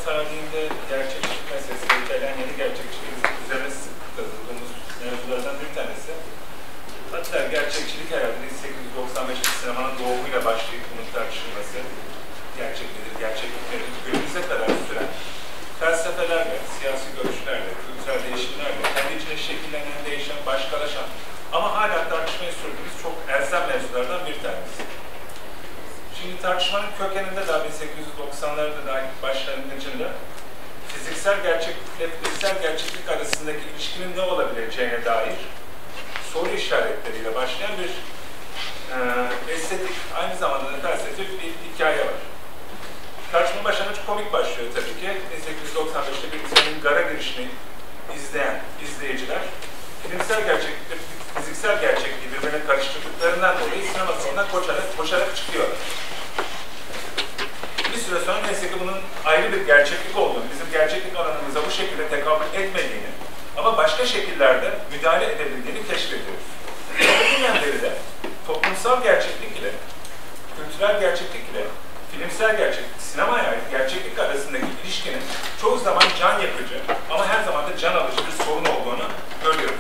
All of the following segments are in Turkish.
tarihinde gerçekçilik meselesi, İtalyan yeni gerçekçilik üzerine sık kazıldığımız mevzulardan bir tanesi. Hatta gerçekçilik herhalde 1895'te sinemanın doğumuyla başlayıp bunun tartışılması, gerçek nedir, gerçeklik nedir, günümüze kadar süren felsefelerle, siyasi görüşlerle, kültürel değişimlerle, kendi içine şekillenen, değişen, başkalaşan ama hala tartışmayı sürdüğümüz çok elzem mevzulardan bir tanesi. Şimdi tartışmanın kökeninde daha 1890'larda daha başlangıcında fiziksel gerçeklikle fiziksel gerçeklik arasındaki ilişkinin ne olabileceğine dair soru işaretleriyle başlayan bir estetik, aynı zamanda da felsefik bir hikaye var. Tartışma başlangıcı komik başlıyor tabii ki. 1895'te bir trenin gara girişini izleyen izleyiciler bilimsel gerçeklikle fiziksel gerçekliği birbirine karıştırdıklarından dolayı sinema salonuna koşarak çıkıyorlar. Bir süre sonra neyse ki bunun ayrı bir gerçeklik olduğunu, bizim gerçeklik alanımıza bu şekilde tekabül etmediğini ama başka şekillerde müdahale edebildiğini keşfediyoruz. O günden beri de toplumsal gerçeklik ile, kültürel gerçeklik ile, filmsel gerçeklik, sinemaya ait gerçeklik arasındaki ilişkinin çoğu zaman can yakıcı ama her zaman da can alıcı bir sorun olduğunu görüyoruz.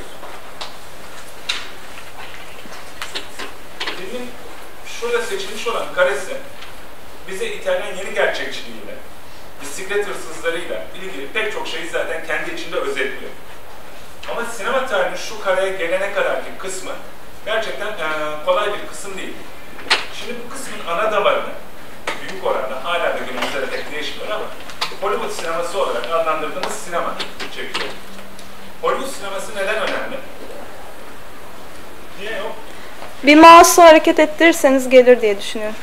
Filmin şurada seçilmiş olan karesi bize İtalyan yeni gerçekçiliğiyle, bisiklet hırsızlarıyla ilgili pek çok şeyi zaten kendi içinde özetliyor. Ama sinema tarihinin şu kareye gelene kadarki kısmı gerçekten kolay bir kısım değil. Şimdi bu kısmın ana damarını büyük oranda hala da günümüzde de pek değişmiyor ama Hollywood sineması olarak adlandırdığımız sinema çekiyor. Hollywood sineması neden önemli? Niye yok? Bir mouse'u hareket ettirirseniz gelir diye düşünüyorum.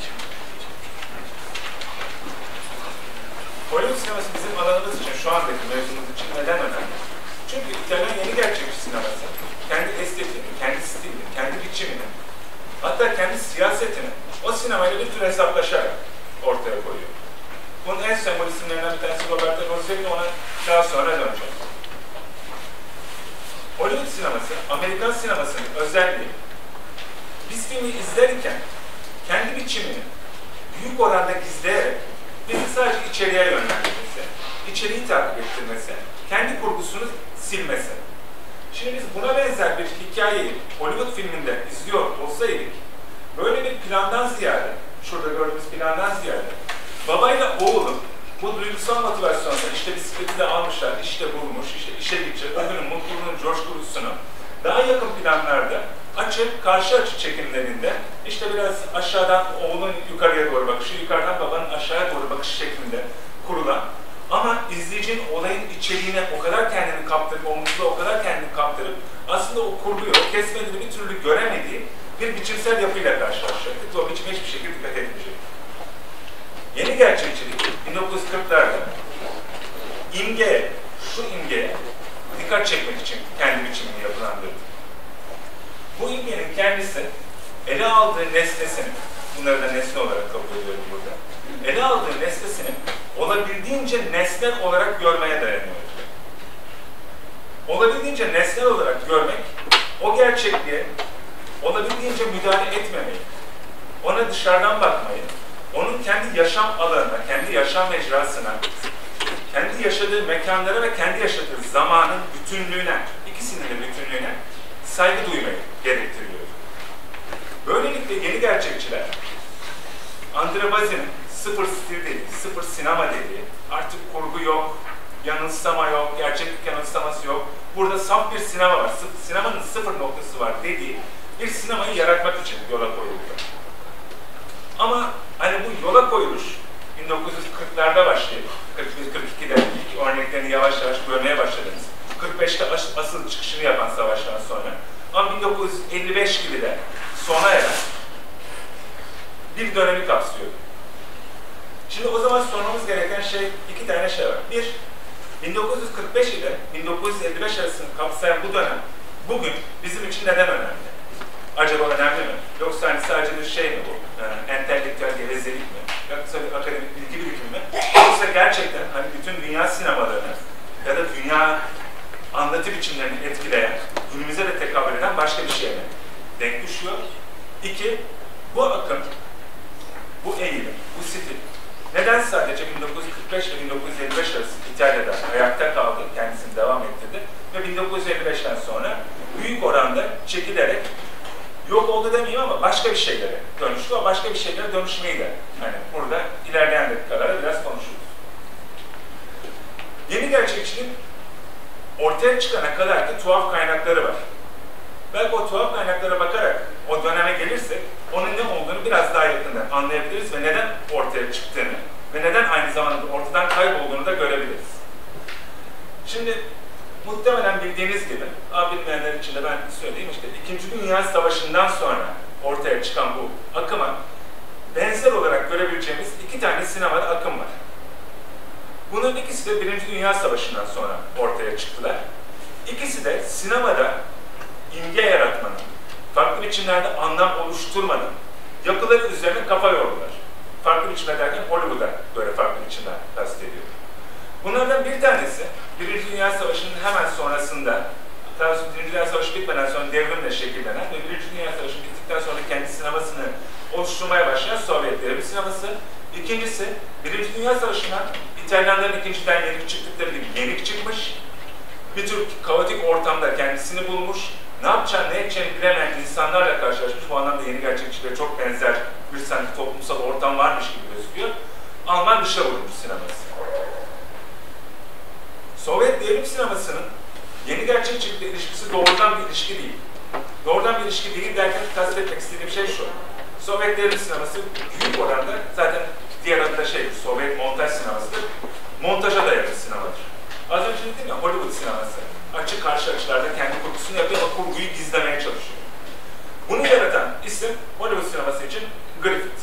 Hollywood sineması bizim alanımız için, şu andaki mevzumuz için neden önemli? Çünkü İtalyan yeni gerçekçi sineması kendi estetiğini, kendi stilini, kendi biçimini, hatta kendi siyasetini o sinemayla bir tür hesaplaşarak ortaya koyuyor. Bunun en sembol isimlerinden bir tanesi Roberto Rossellini, ona daha sonra döneceğim. Hollywood sineması, Amerikan sinemasının özelliği, biz filmi izlerken kendi biçimini büyük oranda gizleyerek bizi sadece içeriye yönlendirmesi, içeriği takip ettirmesi, kendi kurgusunu silmesi. Şimdi biz buna benzer bir hikayeyi Hollywood filminde izliyor olsaydık, böyle bir plandan ziyade, şurada gördüğümüz plandan ziyade, babayla oğlun bu duygusal motivasyonla işte bisikleti de almışlar, işte bulmuş, işte işe gidecek, öbürünün mutluluğunun coşkulusunu daha yakın planlarda açık, karşı açı çekimlerinde işte biraz aşağıdan oğlun yukarıya doğru bakışı, yukarıdan babanın aşağıya doğru bakışı şeklinde kurulan ama izleyicinin olayın içeriğine o kadar kendini kaptırıp, o mutluluğa o kadar kendini kaptırıp aslında o kurguyu, o kesmediğini bir türlü göremediği bir biçimsel yapıyla karşılaşacaktık ve o biçime hiçbir şekilde dikkat etmeyecektik. Yeni gerçekçilik 1940'larda imgeye, şu imgeye dikkat çekmek için kendi biçimini yapılandırdı. Bu imgenin kendisi ele aldığı nesnesinin, bunları da nesne olarak kabul ediyorum burada, ele aldığı nesnesinin olabildiğince nesnel olarak görmeye dayanıyor. Olabildiğince nesnel olarak görmek, o gerçekliğe olabildiğince müdahale etmemeyi, ona dışarıdan bakmayı, onun kendi yaşam alanına, kendi yaşam mecrasına, kendi yaşadığı mekanlara ve kendi yaşadığı zamanın bütünlüğüne, ikisinin de bütünlüğüne saygı duymayı gerektiriyor. Böylelikle yeni gerçekçiler, André Bazin'in sıfır stil dediği, sıfır sinema dediği, artık kurgu yok, yanılsama yok, gerçeklik yanılsaması yok, burada saf bir sinema var, sinemanın sıfır noktası var dediği bir sinemayı yaratmak için yola koyuldu. Ama hani bu yola koyuluş 1940'larda başlayıp, 41-42'de ilk örneklerini yavaş yavaş görmeye başladınız. 45'te asıl çıkışını yapan savaştan sonra. Ama 1955 gibi de sona eren bir dönemi kapsıyor. Şimdi o zaman sormamız gereken iki tane şey var. Bir, 1945 ile 1955 arasını kapsayan bu dönem bugün bizim için neden önemli? Acaba önemli mi? Yoksa hani sadece bir şey mi bu? Entelektüel gevezelik mi? Yoksa bir akademik bilgi birikimi mi? Yoksa gerçekten hani bütün dünya sinemalarını ya da dünya anlatı biçimlerini etkileyen, günümüze de tekabül eden başka bir şey mi denk düşüyor? İki, bu akım, bu eğilim, bu stil neden sadece 1945 ve 1955 arası İtalya'da ayakta kaldı, kendisini devam ettirdi ve 1955'ten sonra büyük oranda çekilerek yok oldu demeyeyim ama başka bir şeylere dönüştü. O başka bir şeylere dönüşmeyi de hani burada ilerleyen dakikalarda biraz konuşuruz. Yeni gerçekçiliğin ortaya çıkana kadar ki tuhaf kaynakları var. Belki o tuhaf kaynaklara bakarak o döneme gelirsek onun ne olduğunu biraz daha yakından anlayabiliriz ve neden ortaya çıktığını ve neden aynı zamanda ortadan kaybolduğunu da görebiliriz. Şimdi muhtemelen bildiğiniz gibi, bilmeyenler için de ben söyleyeyim işte 2. Dünya Savaşı'ndan sonra ortaya çıkan bu akıma benzer olarak görebileceğimiz 2 tane sinemada akım var. Bunun ikisi de 1. Dünya Savaşı'ndan sonra ortaya çıktılar. İkisi de sinemada imge yaratmanın, farklı biçimlerde anlam oluşturmanın yapıları üzerine kafa yordular. Farklı biçimler derken Hollywood'a böyle farklı biçimler kastediyor. Bunlardan bir tanesi, 1. Dünya Savaşı'nın hemen sonrasında, daha sonra 1. Dünya Savaşı bitmeden sonra devrimle şekillenen ve 1. Dünya Savaşı bittikten sonra kendi sinemasını oluşturmaya başlayan Sovyetlerin sineması. İkincisi, 1. Dünya Savaşı'ndan İtalyanların ikinciden yenik çıktıkları gibi yenik çıkmış, bir tür kaotik ortamda kendisini bulmuş, ne yapacağını, ne edeceğini bilemeyen insanlarla karşılaşmış. Bu anlamda yeni gerçekçiliğe çok benzer bir sanki toplumsal ortam varmış gibi gözüküyor. Alman dışa vurmuş sineması. Sovyet devrim sinemasının yeni gerçekçilikle ilişkisi doğrudan bir ilişki değil. Doğrudan bir ilişki değil derken kastetmek istediğim şey şu. Sovyet devrim sineması büyük oranda zaten diğer adı da Sovyet montaj sinemasıdır. Montaja dayalı sinemadır. Az önce dedim ya Hollywood sineması. Açık karşı açılarda kendi kurgusunu yapıyor ama kurguyu gizlemeye çalışıyor. Bunu yaratan isim Hollywood sineması için Griffith.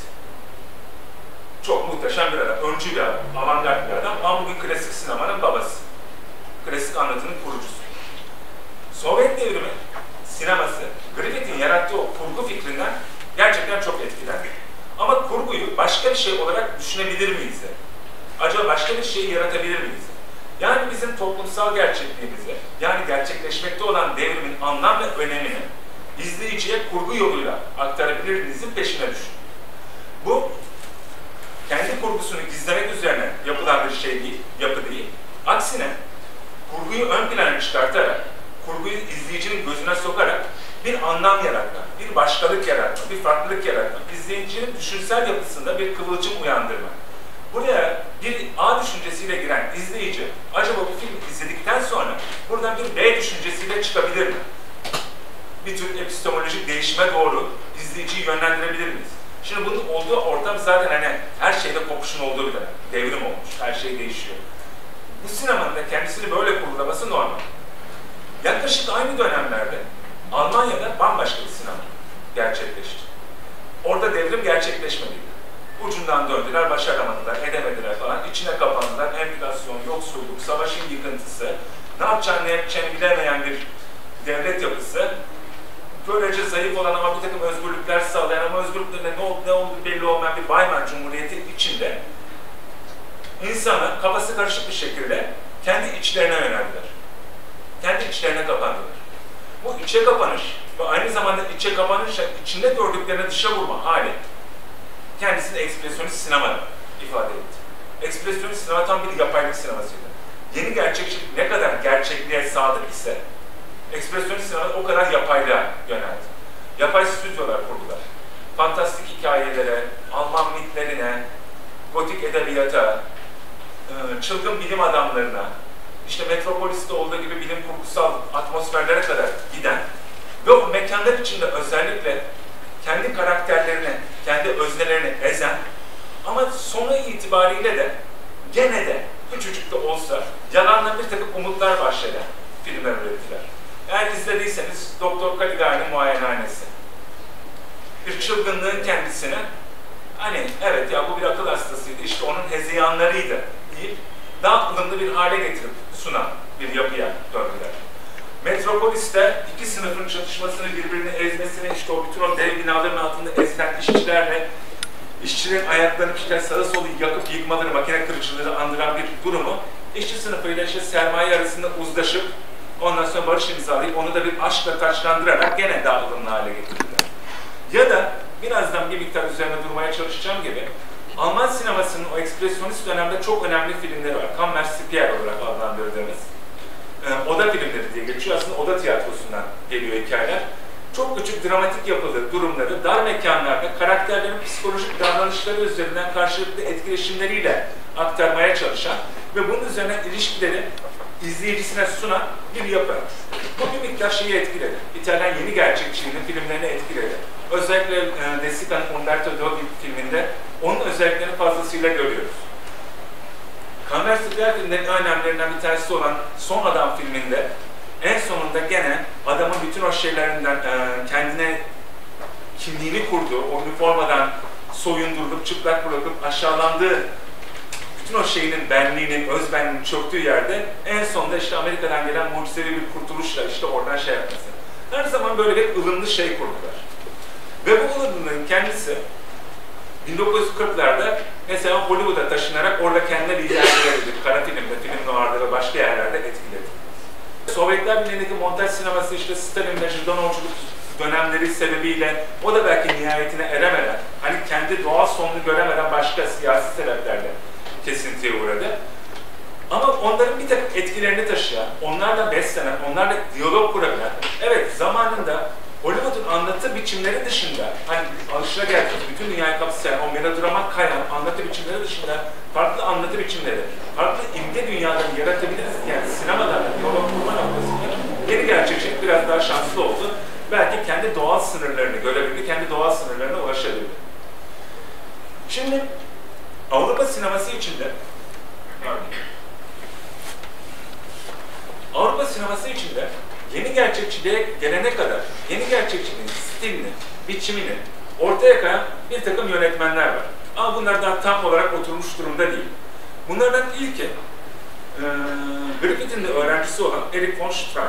Çok muhteşem bir adam, öncü bir adam, avantgard bir adam ama bugün klasik sinemanın babası. Klasik anlatının kurucusu. Sovyet devrimi sineması, Griffith'in yarattığı o kurgu fikrinden gerçekten çok etkilendi. Ama kurguyu başka bir şey olarak düşünebilir miyiz? Acaba başka bir şey yaratabilir miyiz? Yani bizim toplumsal gerçekliğimizi, yani gerçekleşmekte olan devrimin anlam ve önemini izleyiciye kurgu yoluyla aktarabilir miyizin peşine düşün. Bu, kendi kurgusunu gizlemek üzerine yapılan bir şey değil, yapı değil. Aksine, kurguyu ön plana çıkartarak, kurguyu izleyicinin gözüne sokarak bir anlam yaratma, bir başkalık yaratma, bir farklılık yaratma, izleyicinin düşünsel yapısında bir kıvılcım uyandırma. Buraya bir A düşüncesiyle giren izleyici, acaba bu filmi izledikten sonra buradan bir B düşüncesiyle çıkabilir mi? Bir tür epistemolojik değişime doğru izleyiciyi yönlendirebilir miyiz? Şimdi bunun olduğu ortam zaten hani her şeyde kopuşun olduğu bir dönem. Devrim olmuş, her şey değişiyor. Bu sinemanın da kendisini böyle kurgulaması normal. Yaklaşık aynı dönemlerde Almanya'da bambaşka bir sinema gerçekleşti. Orada devrim gerçekleşmediydi. Ucundan döndüler, başaramadılar, edemediler falan. İçine kapandılar, enflasyon, yoksulluk, savaşın yıkıntısı, ne yapacağını, ne yapacağını bilemeyen bir devlet yapısı, böylece zayıf olan ama bir takım özgürlükler sağlayan ama özgürlüklerine ne olduğu belli olmayan bir Weimar Cumhuriyeti içinde insana kafası karışık bir şekilde kendi içlerine yöneldiler. Kendi içlerine kapandılar. Bu içe kapanış ve aynı zamanda içe kapanışla içinde gördüklerine dışa vurma hali kendisini ekspresyonist sinema ifade etti. Ekspresyonist sinema tam bir yapaylık sinemasıydı. Yeni gerçekçilik ne kadar gerçekliğe sadık ise ekspresyonist sinema o kadar yapaylığa yöneldi. Yapay stüdyolar kurdular. Fantastik hikayelere, Alman mitlerine, gotik edebiyata, çılgın bilim adamlarına, işte Metropolis'te olduğu gibi bilim kurgusal atmosferlere kadar giden ve o mekanlar içinde özellikle kendi karakterlerini, kendi öznelerini ezen ama sonu itibariyle de gene de küçücük de olsa yalanla bir takım umutlar başlayan filmler ürettiler. Eğer izlediyseniz Doktor Caligari'nin Muayenehanesi. Bir çılgınlığın kendisine hani evet ya bu bir akıl hastasıydı, işte onun hezeyanlarıydı deyip daha ılımlı bir hale getirip sunan bir yapıya döndüler. Metropolis'te iki sınıfın çatışmasını, birbirini ezmesini, işte o bütün o dev binaların altında ezilen işçilerle işçilerin ayaklarını işte sağa solu yakıp yıkmaları, makine kırıcılığı andıran bir durumu işçi sınıfıyla işte sermaye arasında uzlaşıp ondan sonra barış imzalayıp onu da bir aşkla taçlandırarak gene daha ılımlı hale getirdiler. Ya da birazdan bir miktar üzerine durmaya çalışacağım gibi Alman sinemasının o ekspresyonist dönemde çok önemli filmleri var. Kammerspiel olarak adlandırdığımız oda filmleri diye geçiyor. Aslında oda tiyatrosundan geliyor hikayeler. Çok küçük dramatik yapılı durumları dar mekanlarda karakterlerin psikolojik davranışları üzerinden karşılıklı etkileşimleriyle aktarmaya çalışan ve bunun üzerine ilişkileri izleyicisine sunan bir yapı. Bu bir miktar şeyi etkiledi. İtalyan yeni gerçekçiliğinin filmlerini etkiledi. Özellikle De Sica'nın Umberto Toti filminde onun özelliklerini fazlasıyla görüyoruz. Kammerspiel filmlerinin önemlilerinden bir tanesi olan Son Adam filminde en sonunda gene adamın bütün o şeylerinden kendine kimliğini kurduğu, o üniformadan soyundurulup, çıplak bırakıp aşağılandığı bütün o şeyinin benliğinin, özbenliğinin çöktüğü yerde en sonunda işte Amerika'dan gelen mucizevi bir kurtuluşla işte oradan şey yapması. Her zaman böyle bir ılımlı şey kurdular. Ve bu ılımlılığın kendisi 1940'larda mesela Hollywood'a taşınarak orada kendine liderlik edildi. Kara filmde, film noir'da ve başka yerlerde etkiledi. Sovyetler Birliği'ndeki montaj sineması işte Stalin ve Jdanovculuk dönemleri sebebiyle o da belki nihayetine eremeden, hani kendi doğal sonunu göremeden başka siyasi sebeplerle kesintiye uğradı. Ama onların bir takım etkilerini taşıyan, onlarla beslenen, onlarla diyalog kurabilen, evet zamanında Hollywood'un anlatı biçimleri dışında, hani alışılageldiğimiz bütün dünyayı kapsayan o melodrama kayan anlatı biçimleri dışında farklı anlatı biçimleri, farklı imge dünyalarını yaratabiliriz yani sinemadan diyalog kurma noktasında yeni gerçekçilik biraz daha şanslı oldu. Belki kendi doğal sınırlarını görebildi, kendi doğal sınırlarına ulaşabildi. Şimdi Avrupa sineması içinde yeni gerçekçiliğe gelene kadar yeni gerçekçiliğin stilini, biçimini ortaya koyan bir takım yönetmenler var. Ama bunlar daha tam olarak oturmuş durumda değil. Bunlardan ilki Griffith'in de öğrencisi olan Erich von Stroheim.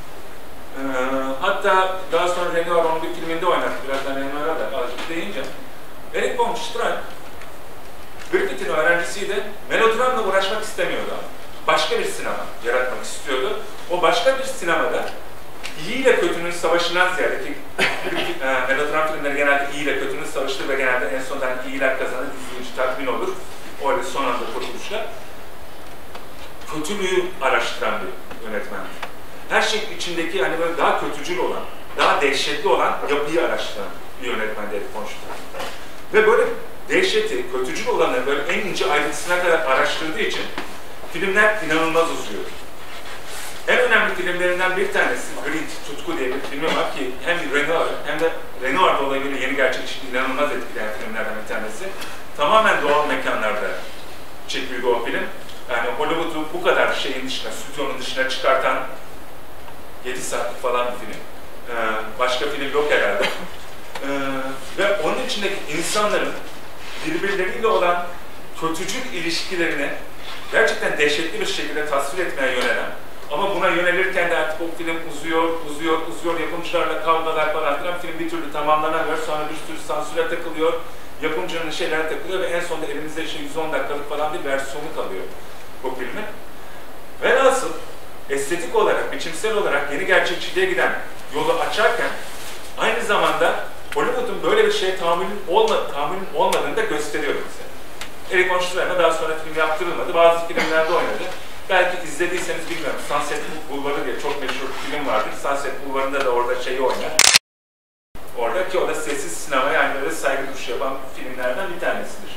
Hatta daha sonra Renoir onu bir filminde oynattı. Birazdan Renoir'a da azıcık deyince. Erich von Stroheim Griffith'in öğrencisiydi. Melodramla uğraşmak istemiyordu. Başka bir sinema yaratmak istiyordu. O başka bir sinemada iyi ile kötünün savaşından ziyade ki melodram filmleri genelde iyi ile kötünün savaştır ve genelde en sonunda iyiler kazanır, izleyici tatmin olur. Öyle son anda kurtuluşla. Kötülüğü araştıran bir yönetmen. Her şey içindeki hani böyle daha kötücül olan, daha dehşetli olan yapıyı araştıran bir yönetmen Erich von Stroheim. Ve böyle dehşeti, kötücül olanı böyle en ince ayrıntısına kadar araştırdığı için filmler inanılmaz uzuyor. En önemli filmlerinden bir tanesi Greed, Tutku diye bir filmi var ki hem Renoir hem de Renoir dolayısıyla yeni gerçekçiliği inanılmaz etkileyen filmlerden bir tanesi. Tamamen doğal mekanlarda çekildi o film. Yani Hollywood'u bu kadar şeyin dışına, stüdyonun dışına çıkartan 7 saatlik falan bir film. Başka film yok herhalde. Ve onun içindeki insanların birbirleriyle olan kötücül ilişkilerini gerçekten dehşetli bir şekilde tasvir etmeye yönelen ama buna yönelirken de artık o film uzuyor, yapımcılarla kavgalar falan filan film bir türlü tamamlanamıyor, sonra bir sürü sansüre takılıyor, yapımcının şeylere takılıyor ve en sonunda elimizde işte 110 dakikalık falan bir versiyonu kalıyor bu filmin. Velhasıl estetik olarak, biçimsel olarak yeni gerçekçiliğe giden yolu açarken aynı zamanda Hollywood'un böyle bir şeye tahammülün olmadığını da gösteriyor bize. Erich von Stroheim'a daha sonra film yaptırılmadı. Bazı filmlerde oynadı. Belki izlediyseniz bilmiyorum. Sunset Bulvarı diye çok meşhur bir film vardır. Sunset Bulvarı'nda da orada şeyi oynar. Orada ki o da sessiz sinema yani böyle saygı duruşu yapan filmlerden bir tanesidir.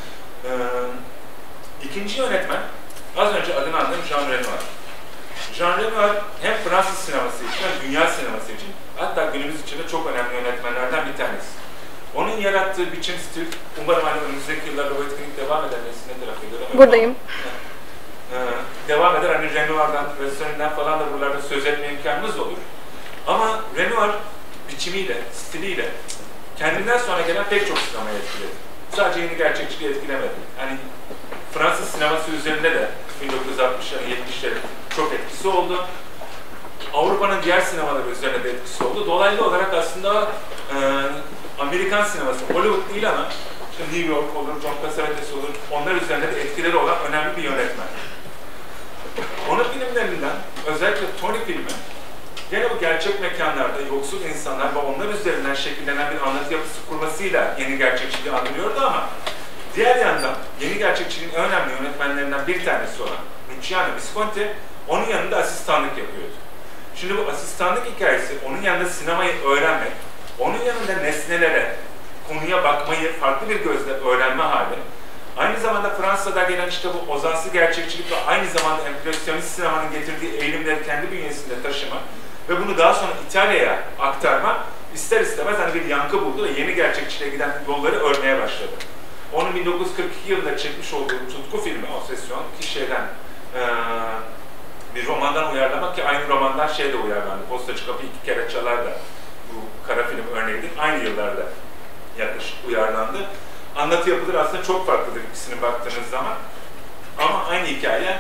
İkinci yönetmen az önce adını andığım Jean Renoir. Jean Renoir hem Fransız sineması için hem dünya sineması için hatta günümüz içinde çok önemli yönetmenlerden bir tanesi. Onun yarattığı biçim stil, umarım hani önümüzdeki yıllarda bu etkinlik devam eder. Ne tarafta göremiyorum. Buradayım. Devam eder. Hani Renoir'dan, Restori'nden falan da buralarda söz etme imkanımız olur. Ama Renoir biçimiyle, stiliyle kendinden sonra gelen pek çok sinemayı etkiledi. Sadece yeni gerçekçiliği etkilemedi. Hani Fransız sineması üzerinde de 1960'ların, 70'lerin çok etkisi oldu. Avrupa'nın diğer sinemaları üzerinde de etkisi oldu. Dolaylı olarak aslında Amerikan sineması, Hollywood değil ama işte New York olur, John Cassavetes olur, onlar üzerinde de etkileri olan önemli bir yönetmen. Onun filmlerinden, özellikle Tony filmi, gene bu gerçek mekanlarda yoksul insanlar ve onlar üzerinden şekillenen bir anlatı yapısı kurmasıyla yeni gerçekçiliği anlıyordu ama Diğer yandan yeni gerçekçiliğin en önemli yönetmenlerinden bir tanesi olan Luciano Visconti onun yanında asistanlık yapıyordu. Şimdi bu asistanlık hikayesi onun yanında sinemayı öğrenmek, onun yanında nesnelere, konuya bakmayı farklı bir gözle öğrenme hali, aynı zamanda Fransa'da gelen işte bu ozansı gerçekçilik ve aynı zamanda empresyonist sinemanın getirdiği eğilimleri kendi bünyesinde taşıma ve bunu daha sonra İtalya'ya aktarma ister istemez hani bir yankı buldu ve yeni gerçekçiliğe giden yolları örmeye başladı. Onun 1942 yılında çekmiş olduğu tutku filmi Obsession ki bir romandan uyarlamak ki aynı romandan de uyarlandı. Postacı Kapı 2 kere çalar da bu kara film örneğidir. Aynı yıllarda yaklaşık uyarlandı. Anlatı yapıları aslında çok farklıdır ikisine baktığınız zaman. Ama aynı hikaye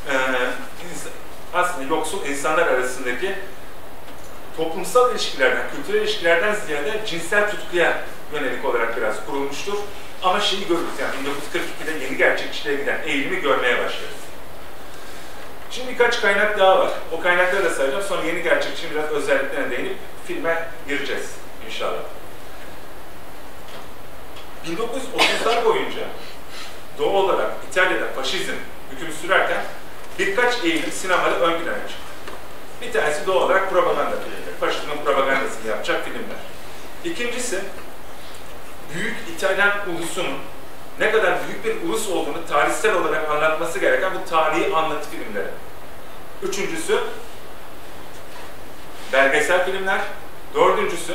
aslında yoksul insanlar arasındaki toplumsal ilişkilerden, kültürel ilişkilerden ziyade cinsel tutkuya yönelik olarak biraz kurulmuştur. Ama şeyi görürüz yani 1942'de yeni gerçekçiliğe giden eğilimi görmeye başlarız. Şimdi birkaç kaynak daha var. O kaynakları da sayacağım. Sonra yeni gerçekçiliğin biraz özelliklerine değinip filme gireceğiz inşallah. 1930'lar boyunca doğal olarak İtalya'da faşizm hüküm sürerken birkaç eğilim sinemada ön plana çıktı. Bir tanesi doğal olarak propaganda filmleri. Faşizmin propagandasını yapacak filmler. İkincisi, büyük İtalyan ulusunun ne kadar büyük bir ulus olduğunu tarihsel olarak anlatması gereken bu tarihi anlatı filmleri. Üçüncüsü, belgesel filmler. Dördüncüsü,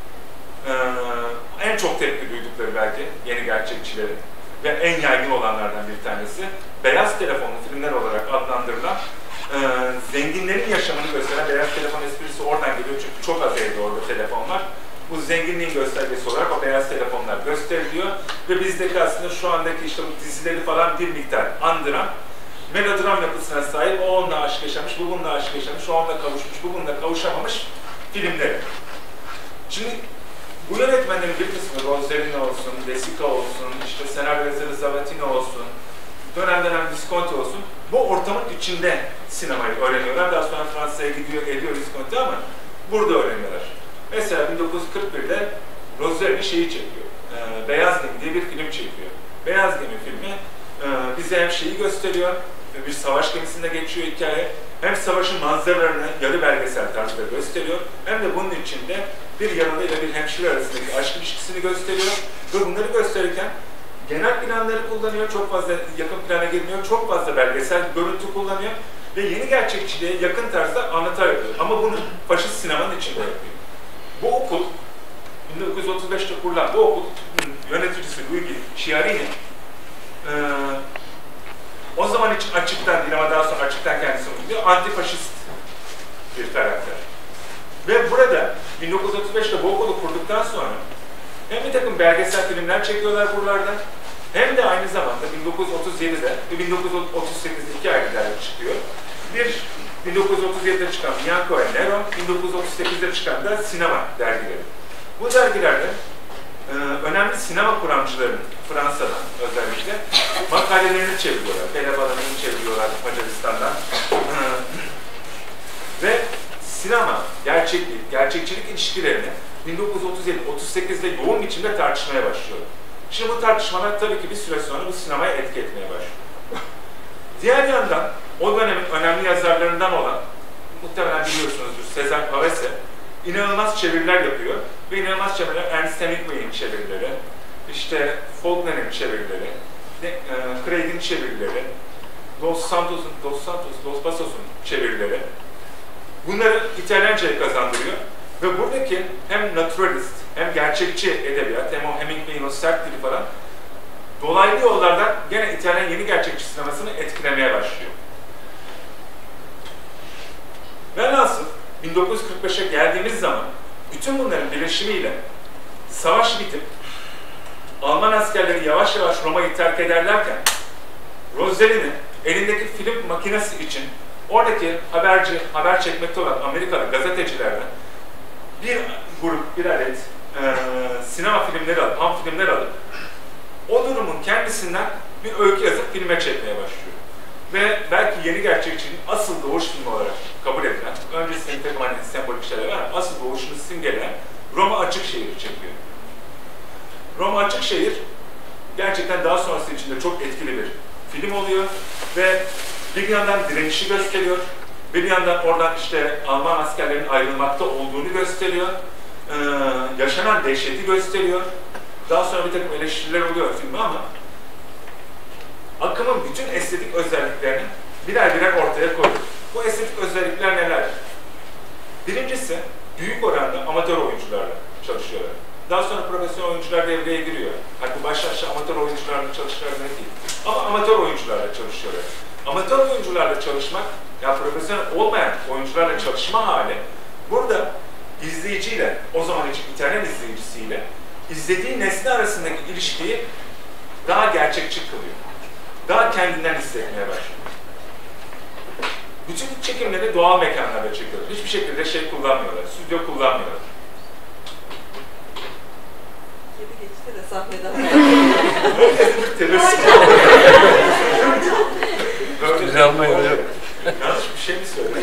en çok tepki duydukları belki yeni gerçekçilerin ve en yaygın olanlardan bir tanesi, beyaz telefonlu filmler olarak adlandırılan zenginlerin yaşamını gösteren beyaz telefon esprisi oradan geliyor çünkü çok az evde orada telefon var. Bu zenginliğin göstergesi olarak o beyaz telefonlar gösteriliyor ve bizdeki aslında şu andaki işte bu dizileri falan bir miktar andıran melodram yapısına sahip, o onunla aşk yaşamış, bu bununla aşk yaşamış, o onunla kavuşmuş, bu bununla kavuşamamış filmleri. Şimdi bu yönetmenlerin bir kısmı Rossellini olsun, De Sica olsun, işte senaryo yazarı Zavattini olsun, dönem Visconti olsun, bu ortamın içinde sinemayı öğreniyorlar. Daha sonra Fransa'ya ediyor Visconti ama burada öğreniyorlar. Mesela 1941'de Rossellini şeyi çekiyor, Beyaz Gemi diye bir film çekiyor. Beyaz Gemi filmi bize hem şeyi gösteriyor, bir savaş gemisinde geçiyor hikaye, hem savaşın manzaralarını yarı belgesel tarzda gösteriyor, hem de bunun içinde bir yaralı ile bir hemşire arasındaki aşk ilişkisini gösteriyor ve bunları gösterirken genel planları kullanıyor, çok fazla yakın plana girmiyor, çok fazla belgesel görüntü kullanıyor ve yeni gerçekçiliğe yakın tarzda anlatı yapıyor. Ama bunu faşist sinemanın içinde yapıyor. Bu okul, 1935'te kurulan bu okul yöneticisi Luigi Chiarini o zaman için açıktan değil ama daha sonra açıktan kendisi diyor, antifaşist bir karakter. Ve burada 1935'te bu okulu kurduktan sonra hem bir takım belgesel filmler çekiyorlar buralarda, hem de aynı zamanda 1937'de ve 1938'de iki ayrı dergi çıkıyor. Bir 1937'de çıkan Bianco e Nero, 1938'de çıkan da sinema dergileri. Bu dergilerde önemli sinema kuramcıların Fransa'dan özellikle makalelerini çeviriyorlar. Pelebalan'ını çeviriyorlar Macaristan'dan. Ve sinema, gerçekçilik ilişkilerini 1937-38'de yoğun biçimde tartışmaya başlıyor. Şimdi bu tartışmalar tabii ki bir süre sonra bu sinemaya etki etmeye başlıyor. Diğer yandan o dönemin önemli yazarlarından olan, muhtemelen biliyorsunuzdur, César Pavese inanılmaz çeviriler yapıyor ve inanılmaz çeviriler Ernest Hemingway'in çevirileri, işte Faulkner'in çevirileri, Craig'in çevirileri, Dos Passos'un çevirileri. Bunları İtalyanca'ya kazandırıyor ve buradaki hem naturalist hem gerçekçi edebiyat hem o Hemingway'in o sert dili falan dolaylı yollardan gene İtalyan yeni gerçekçi sinemasını etkilemeye başlıyor. Velhasıl 1945'e geldiğimiz zaman bütün bunların birleşimiyle savaş bitip Alman askerleri yavaş yavaş Roma'yı terk ederlerken Rossellini elindeki film makinesi için oradaki haber çekmekte olan Amerikalı gazetecilerden bir grup, bir adet sinema filmleri alıp, ham filmler alıp o durumun kendisinden bir öykü yazıp filme çekmeye başlıyor. Ve belki yeni gerçekçiliğin asıl doğuş filmi olarak kabul edilen, öncesinde bir takım hani sembolik şeyler var, asıl doğuşunu simgeleyen Roma Açık Şehir'i çekiyor. Roma Açık Şehir, gerçekten daha sonrası için de çok etkili bir film oluyor ve bir yandan direnişi gösteriyor, bir yandan oradan işte Alman askerlerin ayrılmakta olduğunu gösteriyor, yaşanan dehşeti gösteriyor. Daha sonra bir takım eleştiriler oluyor filme ama akımın bütün estetik özelliklerini birer birer ortaya koyuyor. Bu estetik özellikler neler? Birincisi, büyük oranda amatör oyuncularla çalışıyorlar. Daha sonra profesyonel oyuncular devreye giriyor. Hatta başta amatör oyuncularla çalışıyorlar değil. Ama amatör oyuncularla çalışıyorlar. Amatör oyuncularla çalışmak, yani profesyonel olmayan oyuncularla çalışma hali, burada izleyiciyle, o zaman için İtalyan izleyicisiyle, izlediği nesne arasındaki ilişkiyi daha gerçekçi kılıyor. Daha kendinden hissetmeye başlıyor. Bütün çekimleri doğal mekanlarda çekiyorlar. Hiçbir şekilde şey kullanmıyorlar, stüdyo kullanmıyorlar. Kedi geçti de sahneden. Güzel almayı öyle. Yanlış bir şey mi söyledim?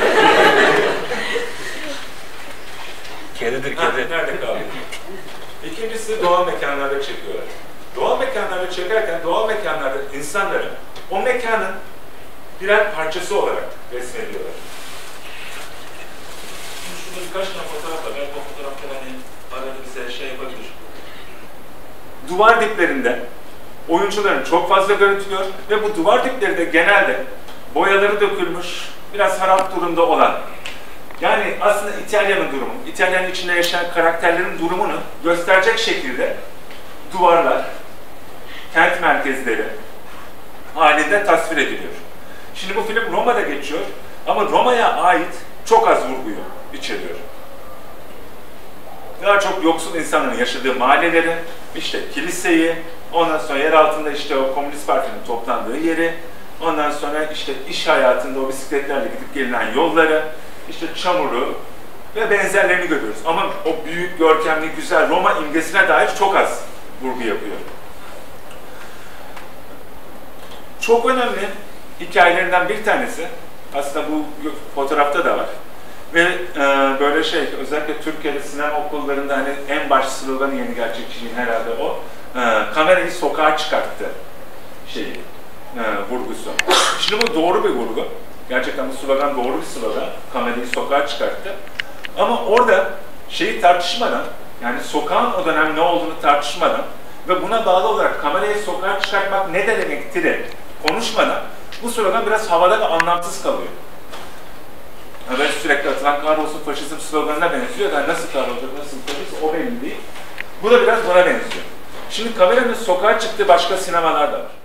Kedidir Ha, kedi. nerede kaldı? İkincisi doğal mekanlarda çekiyorlar. Doğal mekanlarda çekerken doğal mekanlarda insanları o mekanın birer parçası olarak resmediyorlar. Şurada birkaç tane fotoğraf var. Belki o fotoğraflar hani arada bize şey yapabilir. Duvar diplerinde oyuncuların çok fazla görüntülüyor ve bu duvar dipleri de genelde boyaları dökülmüş, biraz harap durumda olan. Yani aslında İtalya'nın durumu, İtalya'nın içinde yaşayan karakterlerin durumunu gösterecek şekilde duvarlar, kent merkezleri halinde tasvir ediliyor. Şimdi bu film Roma'da geçiyor ama Roma'ya ait çok az vurguyu içeriyor. Daha çok yoksul insanların yaşadığı mahalleleri, işte kiliseyi, ondan sonra yer altında işte o Komünist Parti'nin toplandığı yeri, ondan sonra işte iş hayatında o bisikletlerle gidip gelinen yolları, işte çamuru ve benzerlerini görüyoruz. Ama o büyük, görkemli, güzel Roma imgesine dair çok az vurgu yapıyor. Çok önemli hikayelerinden bir tanesi, aslında bu fotoğrafta da var. Ve böyle şey, özellikle Türkiye'de sinema okullarında hani en baş sloganı yeni gerçekçiliğin herhalde o. Kamerayı sokağa çıkarttı şeyi, vurgusu. Şimdi bu doğru bir vurgu. Gerçekten bu slogan doğru bir slogan. Kamerayı sokağa çıkarttı. Ama orada şeyi tartışmadan, yani sokağın o dönem ne olduğunu tartışmadan ve buna bağlı olarak kamerayı sokağa çıkartmak ne demektir konuşmadan bu slogan biraz havada ve anlamsız kalıyor. Böyle sürekli atılan kahrolsun faşizm sloganına benziyor. Yani nasıl kahrolacak, nasıl faşizm o belli değil. Bu da biraz buna benziyor. Şimdi kameranın sokağa çıktığı başka sinemalar da var.